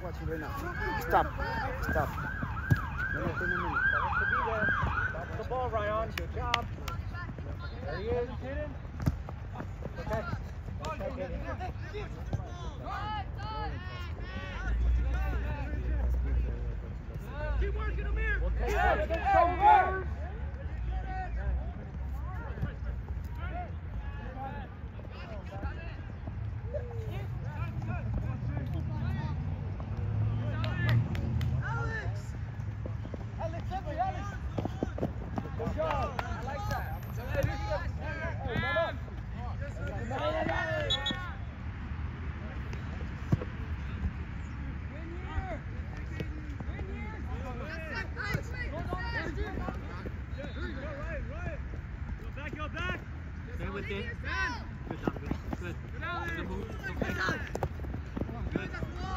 watching right now. Stop. Stop. Minute in a minute. That's the ball, Ryan. Good job. There he is. Okay. Keep working him here. We'll take that to the shoulders. Good job. I like that. Go back. Stay with it. Good job. Good. Good move. Okay. Good.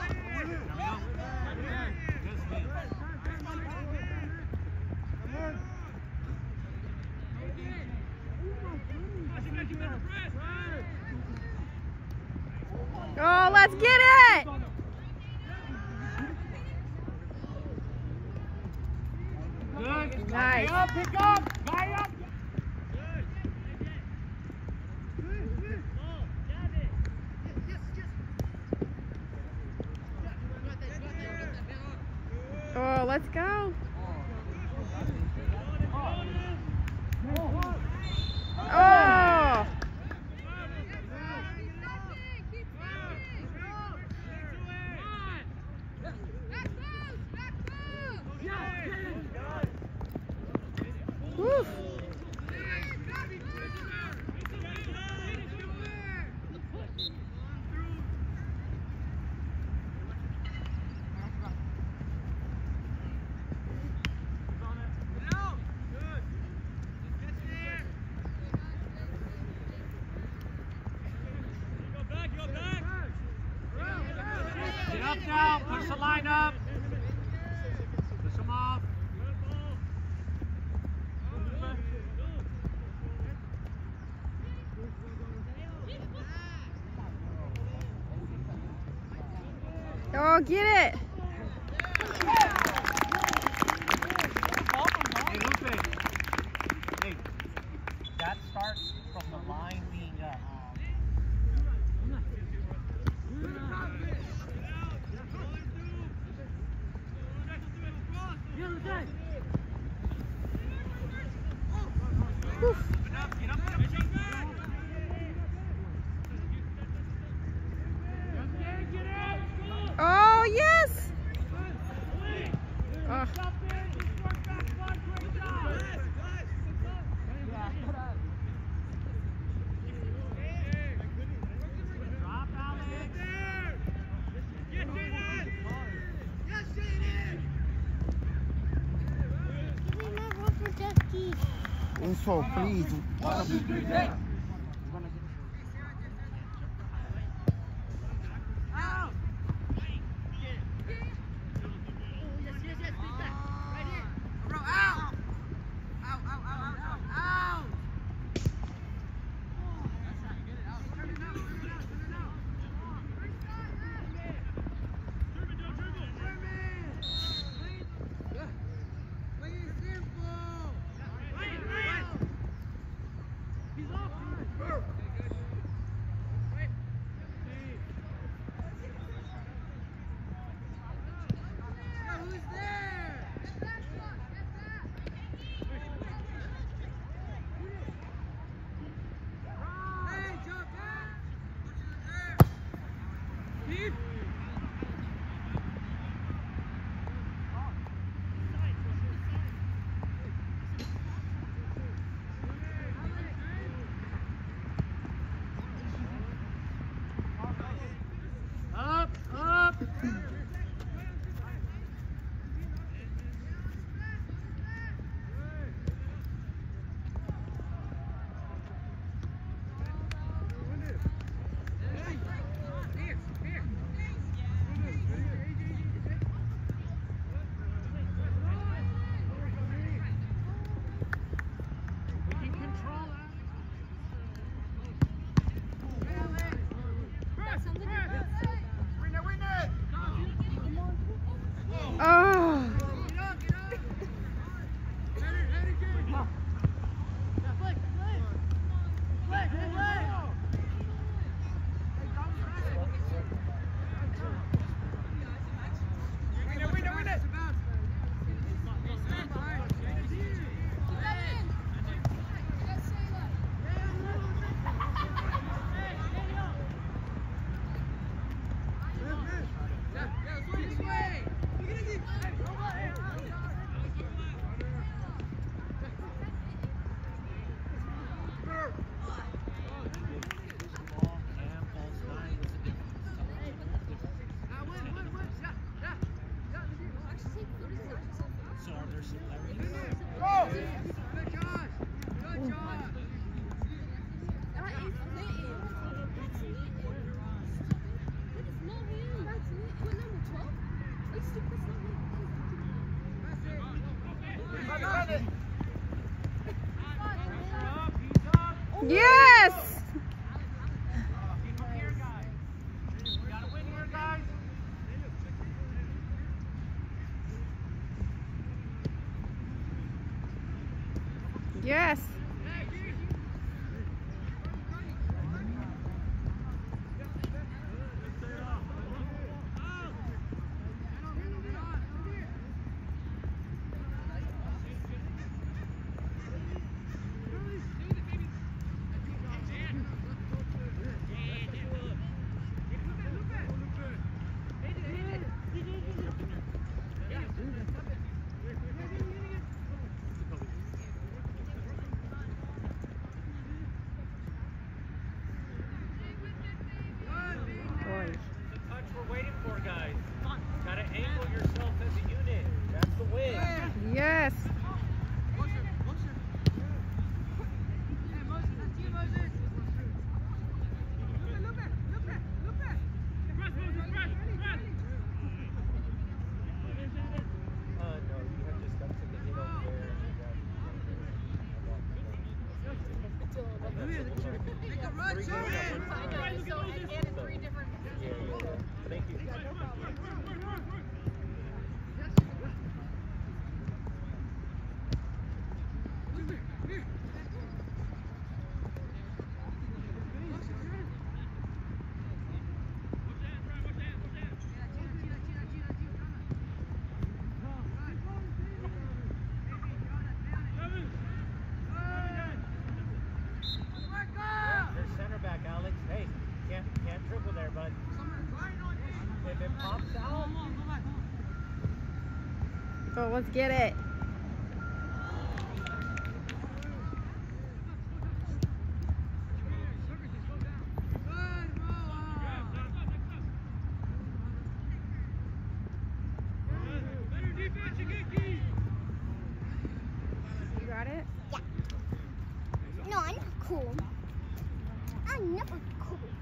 Oh, let's get it! Good. Nice. Pick up. Pick up. Guy up. Oh, let's go. Oh! Woo. Get up now. Push the line up. Push them off. Oh, get it. Hey, Lupe. Hey, that starts from the line being Oh, yes. Oh. Info, please. He's off. Yes! Yes. Boy. The touch we're waiting for, guys. Gotta angle yourself as a unit. That's the win. Yes. No, you have just got to the hit over there. Thank you. Your center back, Alex. Hey, can't dribble there, bud. If it pops out, Oh, let's get it. You got it? No, I'm not cool. I'm never cool.